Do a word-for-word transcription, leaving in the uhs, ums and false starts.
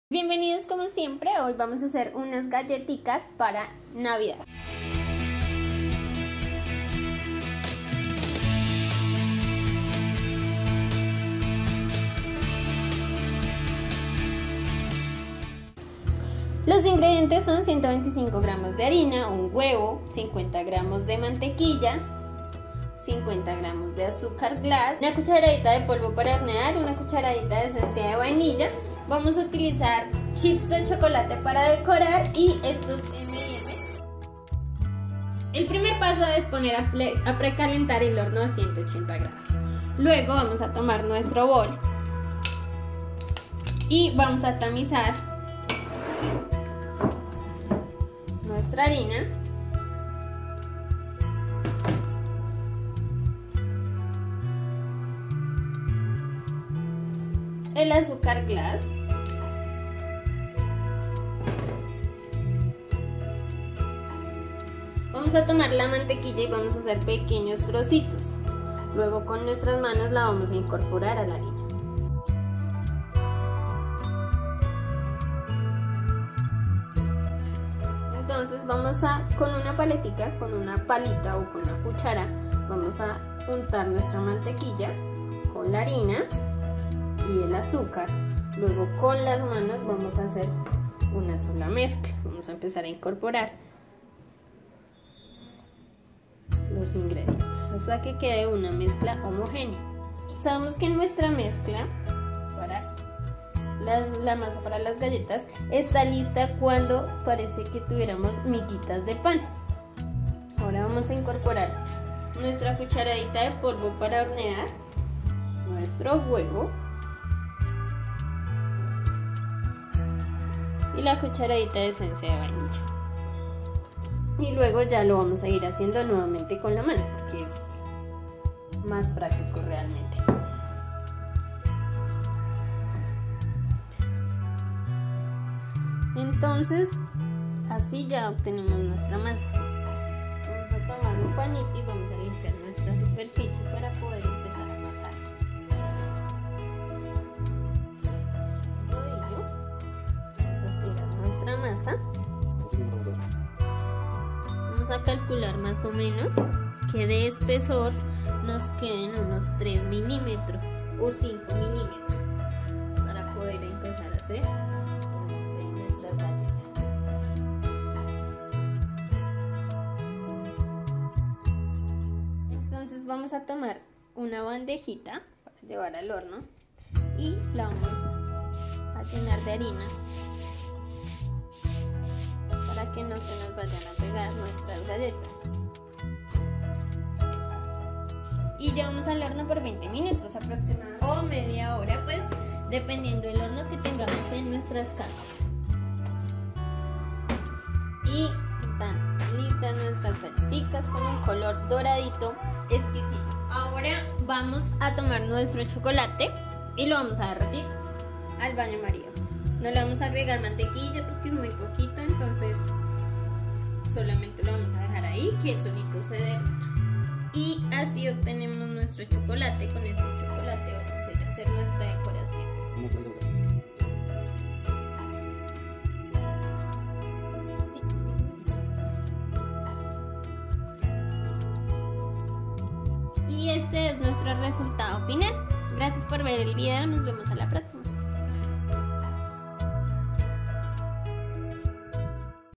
Bienvenidos como siempre, hoy vamos a hacer unas galletitas para Navidad. Los ingredientes son ciento veinticinco gramos de harina, un huevo, cincuenta gramos de mantequilla, cincuenta gramos de azúcar glass, una cucharadita de polvo para hornear, una cucharadita de esencia de vainilla. Vamos a utilizar chips de chocolate para decorar y estos eme y eme. El primer paso es poner a, a precalentar el horno a ciento ochenta grados. Luego vamos a tomar nuestro bol y vamos a tamizar nuestra harina. El azúcar glass, vamos a tomar la mantequilla y vamos a hacer pequeños trocitos. Luego con nuestras manos la vamos a incorporar a la harina. Entonces vamos a, con una paletica, con una palita o con una cuchara, vamos a untar nuestra mantequilla con la harina y el azúcar. Luego con las manos vamos a hacer una sola mezcla. Vamos a empezar a incorporar los ingredientes hasta que quede una mezcla homogénea. Sabemos que nuestra mezcla para las, la masa para las galletas está lista cuando parece que tuviéramos miguitas de pan. Ahora vamos a incorporar nuestra cucharadita de polvo para hornear, nuestro huevo y la cucharadita de esencia de vainilla. Y luego ya lo vamos a ir haciendo nuevamente con la mano, porque es más práctico realmente. Entonces, así ya obtenemos nuestra masa. Vamos a tomar un pañito y vamos a limpiar nuestra superficie para poder empezar a amasarla. Nuestra masa, vamos a calcular más o menos que de espesor nos queden unos tres milímetros o cinco milímetros para poder empezar a hacer nuestras galletas. Entonces vamos a tomar una bandejita para llevar al horno y la vamos a llenar de harina para que no se nos vayan a pegar nuestras galletas. Y llevamos al horno por veinte minutos aproximadamente o media hora, pues dependiendo del horno que tengamos en nuestras casas. Y están listas nuestras galletitas con un color doradito exquisito. Ahora vamos a tomar nuestro chocolate y lo vamos a derretir al baño María. No le vamos a agregar mantequilla porque es muy poquito, entonces solamente lo vamos a dejar ahí, que el solito se derrita. Y así obtenemos nuestro chocolate. Con este chocolate vamos a ir a hacer nuestra decoración. Y este es nuestro resultado final. Gracias por ver el video, nos vemos a la próxima.